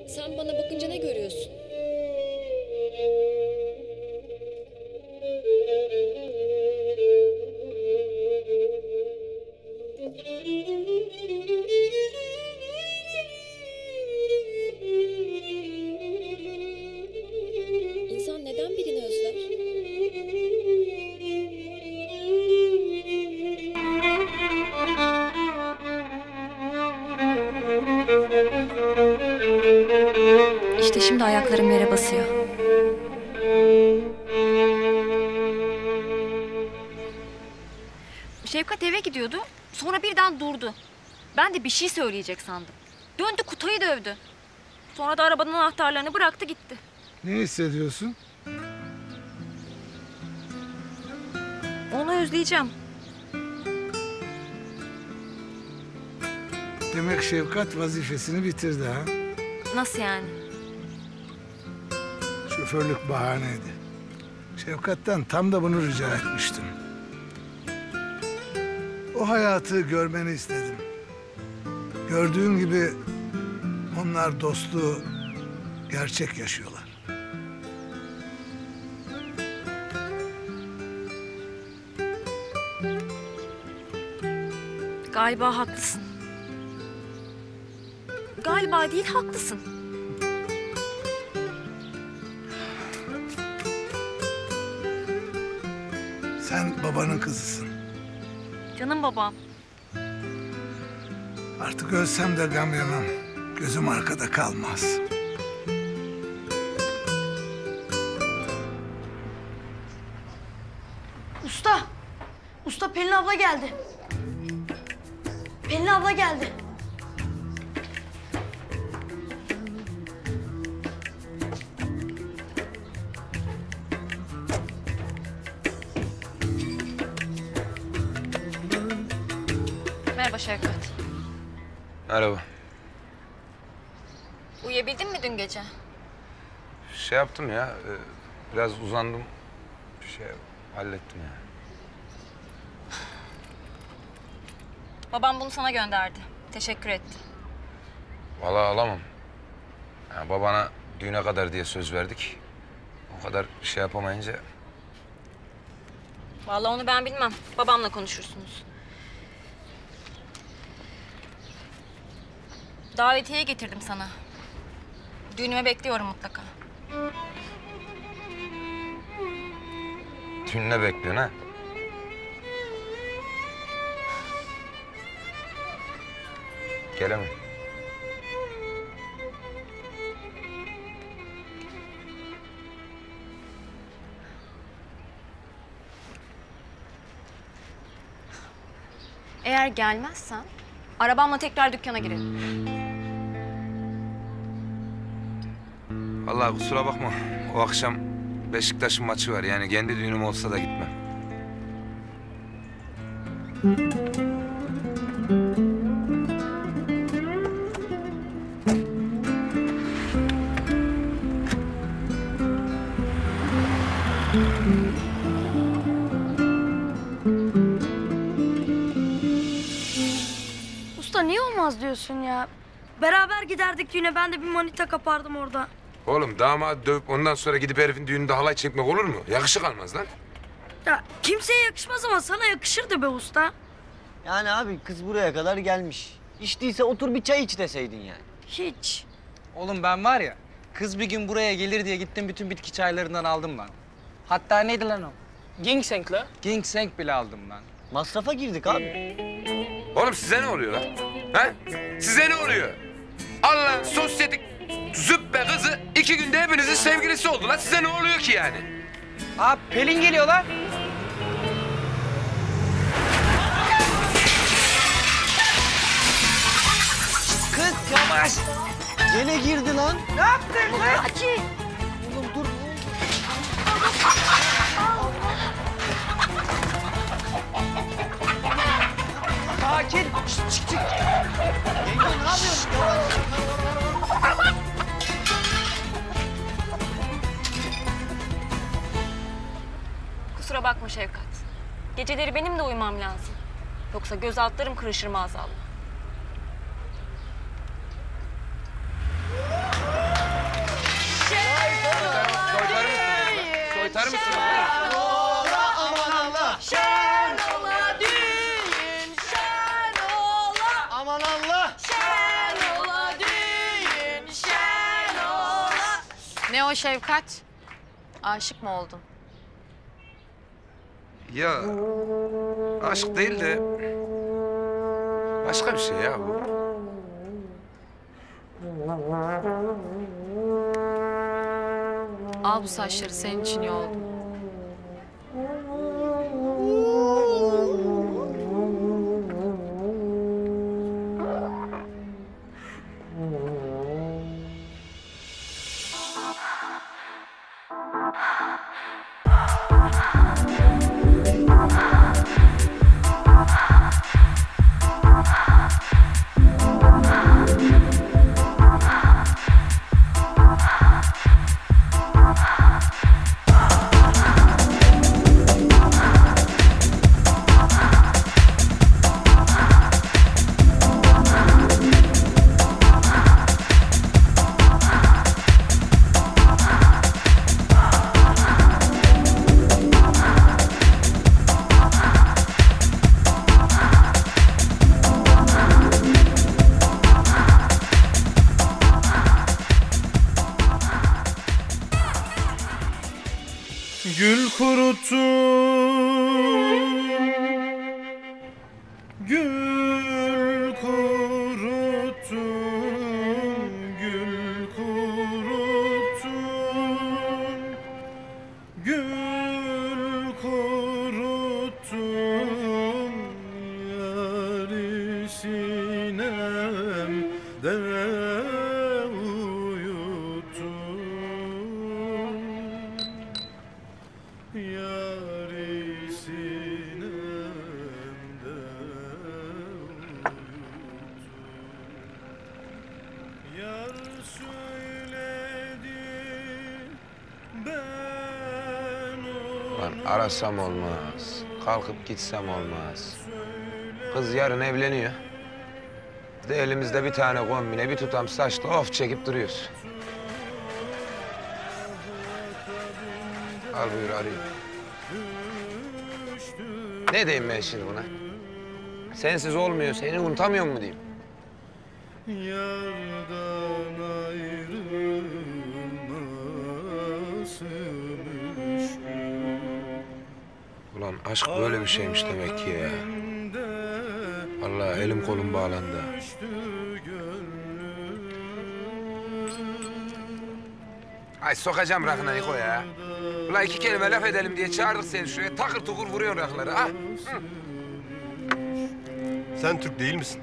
Sen bana bakınca ne görüyorsun? İnsan neden birini özler? İşte şimdi ayaklarım yere basıyor. Şevkat eve gidiyordu. Sonra birden durdu. Ben de bir şey söyleyecek sandım. Döndü Kutay'ı dövdü. Sonra da arabanın anahtarlarını bıraktı gitti. Ne hissediyorsun? Onu özleyeceğim. Demek Şevkat vazifesini bitirdi ha? Nasıl yani? Şoförlük bahaneydi. Şevkat'tan tam da bunu rica etmiştim. O hayatı görmeni istedim. Gördüğün gibi onlar dostluğu gerçek yaşıyorlar. Galiba haklısın. Galiba değil, haklısın. Sen babanın kızısın. Canım babam. Artık ölsem de gam yemem. Gözüm arkada kalmaz. Usta! Usta Pelin abla geldi. Pelin abla geldi. Merhaba Şevkat. Merhaba. Uyuyabildin mi dün gece? Şey yaptım ya, biraz uzandım. Hallettim yani. Babam bunu sana gönderdi. Teşekkür etti. Vallahi alamam. Ya babana düğüne kadar diye söz verdik. O kadar şey yapamayınca... Vallahi onu ben bilmem. Babamla konuşursunuz. Davetiye getirdim sana. Düğünüme bekliyorum mutlaka. Düğününe bekliyorsun ha? Gelemem. Eğer gelmezsen arabamla tekrar dükkana girelim. Vallahi kusura bakma. O akşam Beşiktaş'ın maçı var. Yani kendi düğünüm olsa da gitmem. Usta niye olmaz diyorsun ya? Beraber giderdik düğüne, ben de bir manita kapardım orada. Oğlum damadı dövüp ondan sonra gidip herifin düğününde halay çekmek olur mu? Yakışık almaz lan. Ya kimseye yakışmaz ama sana yakışırdı be usta. Yani abi kız buraya kadar gelmiş. İçtiyse otur bir çay iç deseydin yani. Hiç. Oğlum ben var ya, kız bir gün buraya gelir diye gittim bütün bitki çaylarından aldım ben. Hatta neydi lan o? Ginseng la. Ginseng bile aldım ben. Masrafa girdik abi. Oğlum size ne oluyor lan? Ha? Size ne oluyor? Allah'ın sosyetik züppe kızı 2 günde hepinizin sevgilisi oldu lan. Size ne oluyor ki yani? Aa Pelin geliyor lan. Kız yavaş. Gene girdi lan. Ne yaptın lan? Aki. Oğlum dur. Sakin. Yenge ne yapıyorsun? Yavaş. Kusura bakma Şevkat. Geceleri benim de uyumam lazım. Yoksa göz altlarım kırışır maazallah. Ne o Şevkat? Aşık mı oldun? Ya aşk değil de başka bir şey ya bu. Al bu saçları senin için yoldum. Gül kuruttum, gül kuruttum, gül kuruttum, gül kuruttum, yâri sinemde uyuttum. Yâri sinemde uyuttum. Yar söyledi ben Lan arasam olmaz, kalkıp gitsem olmaz. Kız yarın evleniyor. De elimizde bir tane kombine, bir tutam saçla of çekip duruyoruz. Al buyur arayayım. Ne diyeyim ben şimdi buna? Sensiz olmuyor, seni unutamıyor mu diyeyim? yardan ayrılması müşkül. Ulan aşk böyle bir şeymiş demek ki ya. Vallahi elim kolum bağlandı. Ay sokacağım rakına Niko ya. Ulan iki kelime laf edelim diye çağırdık seni şuraya. Takır tukur vuruyorsun rakları ha. Hı. Sen Türk değil misin?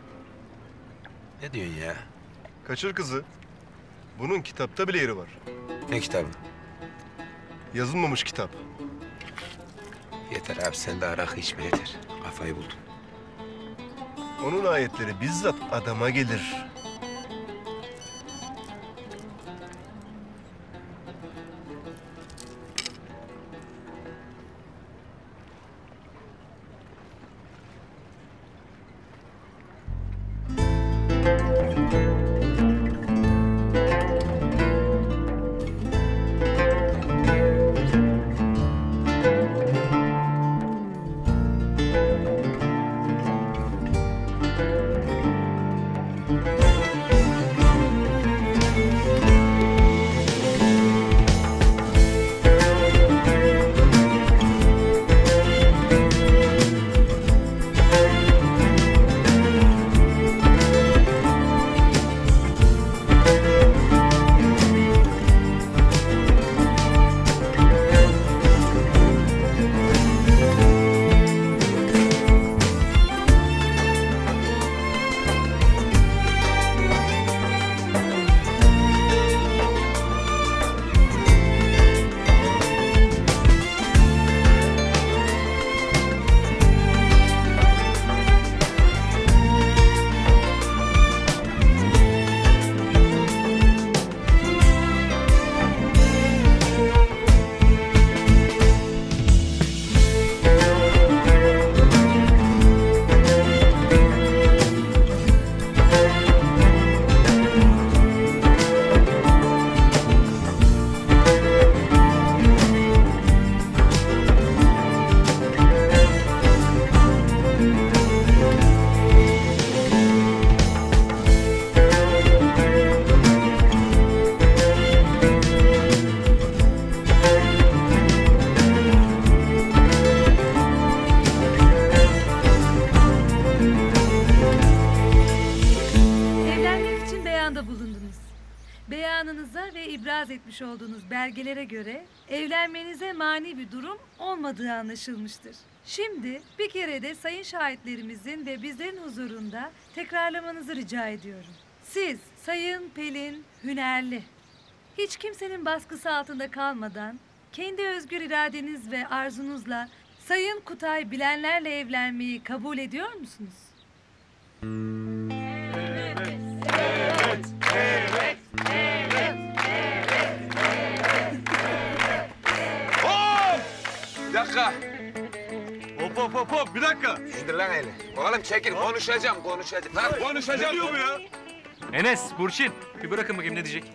Ne diyorsun ya? Kaçır kızı. Bunun kitapta bile yeri var. Ne kitabı? Yazılmamış kitap. Yeter abi sen de rakı içme yeter. Kafayı buldun. Onun ayetleri bizzat adama gelir. Beyanınıza ve ibraz etmiş olduğunuz belgelere göre evlenmenize mani bir durum olmadığı anlaşılmıştır. Şimdi bir kere de sayın şahitlerimizin ve bizlerin huzurunda tekrarlamanızı rica ediyorum. Siz Sayın Pelin Hünerli, hiç kimsenin baskısı altında kalmadan kendi özgür iradeniz ve arzunuzla Sayın Kutay Bilenler'le evlenmeyi kabul ediyor musunuz? Bir dakika. Hop, bir dakika. Şudur lan eli. Oğlum çekil, konuşacağım. Lan konuşacağım. Ne diyor bu ya? Enes, Burçin. Bir bırakın bakayım ne diyecek.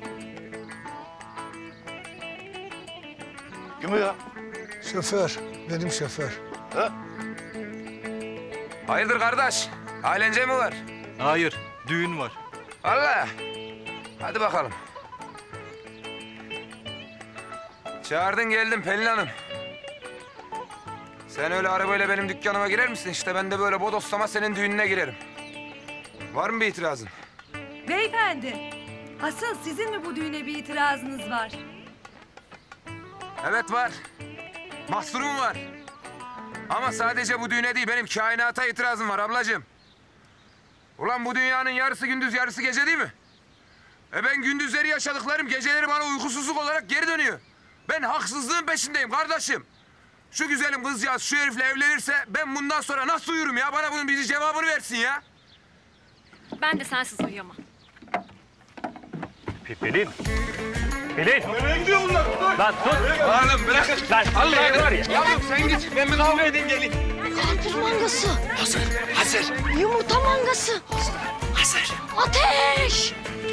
Kim o ya? Şoför, benim şoför. Hayırdır kardeş? Ailence mi var? Hayır, düğün var. Allah. Hadi bakalım. Çağırdın geldim Pelin Hanım. Sen öyle arabayla benim dükkanıma girer misin? İşte ben de böyle bodoslama senin düğününe girerim. Var mı bir itirazın? Beyefendi, asıl sizin mi bu düğüne bir itirazınız var? Evet var. Mahsurum var. Ama sadece bu düğüne değil, benim kainata itirazım var ablacığım. Ulan bu dünyanın yarısı gündüz, yarısı gece değil mi? Ben gündüzleri yaşadıklarım, geceleri bana uykusuzluk olarak geri dönüyor. Ben haksızlığın peşindeyim kardeşim. Şu güzelim kızcağız şu herifle evlenirse ben bundan sonra nasıl uyurum ya? Bana bunun bir cevabını versin ya. Ben de sensiz uyuyamam. Pelin. Pelin. Nereye gidiyor bunlar? Lan dur. Oğlum bırakın. Lan Allah'ım var ya. Yavrum sen git. Ben bir kavga edeyim geleyim. Karpuz mangası. Hazır. Yumurta mangası. Hazır. Ateş.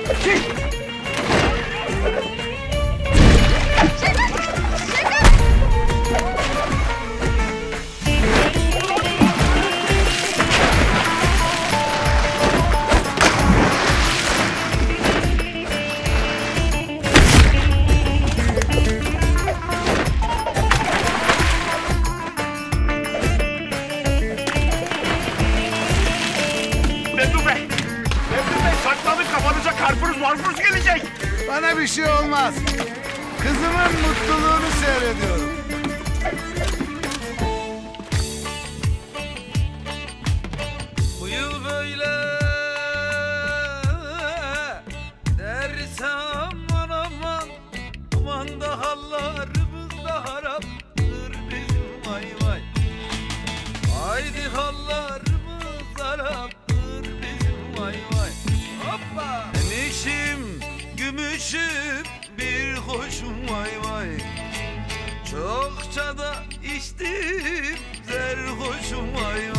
Bana bir şey olmaz. Kızımın mutluluğunu seyrediyorum. Bu yıl böyle dersem aman aman da hallarımız da haraptır bizim vay vay. Haydi hallarımız haraptır bizim vay vay. Hoppa! Demişim gümüşüm bir hoşum vay vay. Çokça da içtim serhoşum vay